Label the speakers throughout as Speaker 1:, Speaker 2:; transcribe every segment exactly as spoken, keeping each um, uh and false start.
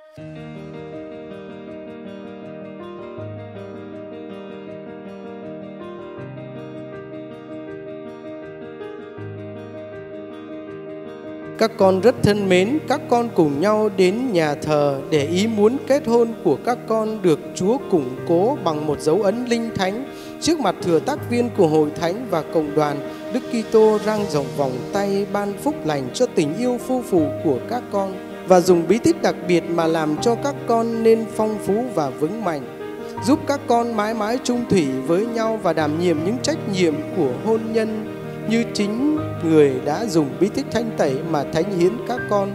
Speaker 1: Các con rất thân mến, các con cùng nhau đến nhà thờ để ý muốn kết hôn của các con được Chúa củng cố bằng một dấu ấn linh thánh. Trước mặt thừa tác viên của Hội Thánh và Cộng đoàn, Đức Kitô dang rộng vòng tay ban phúc lành cho tình yêu phu phụ của các con và dùng bí tích đặc biệt mà làm cho các con nên phong phú và vững mạnh, giúp các con mãi mãi chung thủy với nhau và đảm nhiệm những trách nhiệm của hôn nhân như chính người đã dùng bí tích thánh tẩy mà thánh hiến các con.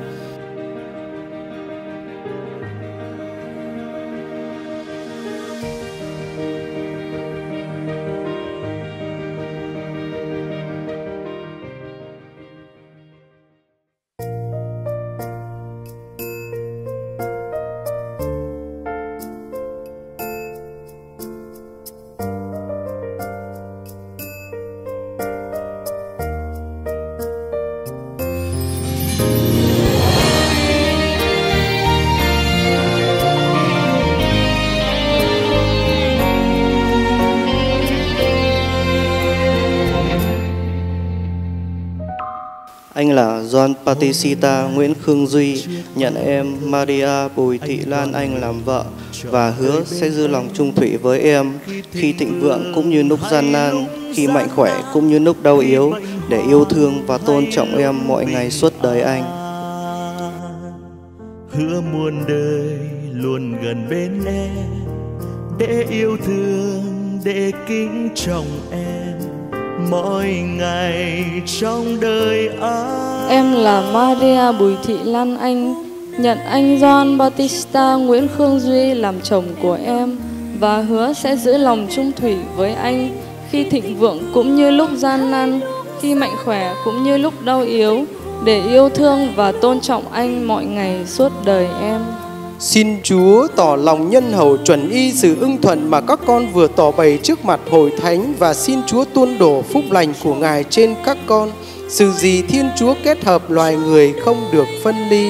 Speaker 2: Anh là John Bautista Nguyễn Khương Duy, nhận em Maria Bùi Thị Lan Anh làm vợ và hứa sẽ giữ lòng chung thủy với em khi thịnh vượng cũng như lúc gian nan, khi mạnh khỏe cũng như lúc đau yếu, để yêu thương và tôn trọng em mọi ngày suốt đời anh.
Speaker 3: Hứa muôn đời luôn gần bên em, để yêu thương, để kính trọng em mỗi ngày trong đời anh.
Speaker 4: Em là Maria Bùi Thị Lan Anh, nhận anh John Bautista Nguyễn Khương Duy làm chồng của em và hứa sẽ giữ lòng chung thủy với anh khi thịnh vượng cũng như lúc gian nan, khi mạnh khỏe cũng như lúc đau yếu, để yêu thương và tôn trọng anh mọi ngày suốt đời em.
Speaker 1: Xin Chúa tỏ lòng nhân hậu chuẩn y sự ưng thuận mà các con vừa tỏ bày trước mặt Hội Thánh, và xin Chúa tuôn đổ phúc lành của Ngài trên các con. Sự gì Thiên Chúa kết hợp loài người không được phân ly.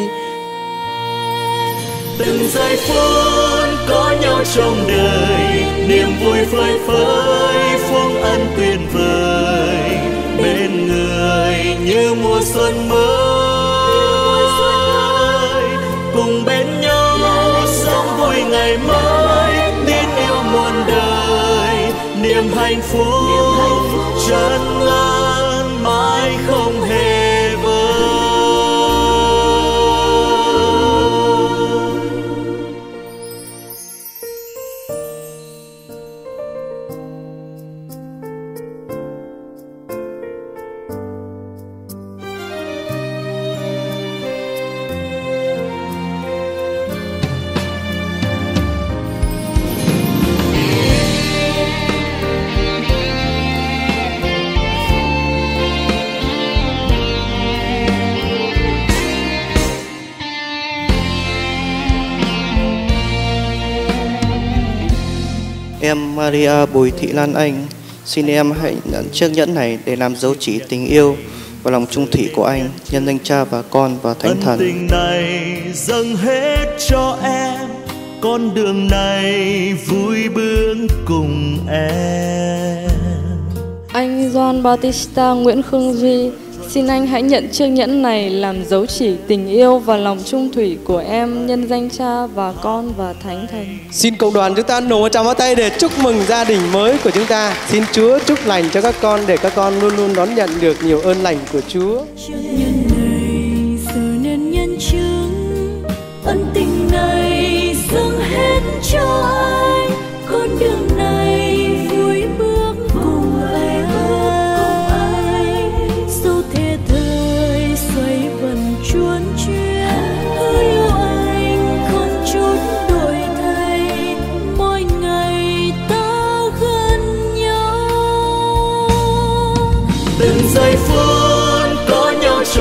Speaker 3: Từng giây phút có nhau trong đời, niềm vui phơi phới, phúc ân tuyệt vời bên người như mùa xuân mới, cùng bên nhau sống vui ngày mới, tin yêu muôn đời, niềm hạnh phúc chân ngàn mãi không hề vơi.
Speaker 2: Em Maria Bùi Thị Lan Anh, xin em hãy nhận chiếc nhẫn này để làm dấu chỉ tình yêu và lòng chung thủy của anh, nhân danh Cha và Con và Thánh Thần.
Speaker 3: Ân tình này dâng hết cho em, con đường này vui bước cùng em.
Speaker 4: Anh John Bautista Nguyễn Khương Duy, xin anh hãy nhận chiếc nhẫn này làm dấu chỉ tình yêu và lòng chung thủy của em, nhân danh Cha và Con và Thánh Thần.
Speaker 1: Xin cộng đoàn chúng ta nổ một tràng pháo tay để chúc mừng gia đình mới của chúng ta. Xin Chúa chúc lành cho các con để các con luôn luôn đón nhận được nhiều ơn lành của Chúa.
Speaker 5: Nhân này giờ nên nhân chứng, ân tình này dâng hết cho anh, con đường này vui bước cùng anh. Dẫu thế thời xoay vần chuồn chuyên, hứa yêu anh không chút đổi thay, mỗi ngày ta gần nhau.
Speaker 3: Từng giây phút có nhau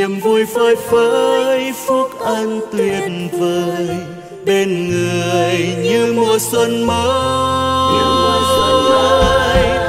Speaker 3: niềm vui phơi phới, phúc ân tuyệt vời bên người như mùa xuân mới.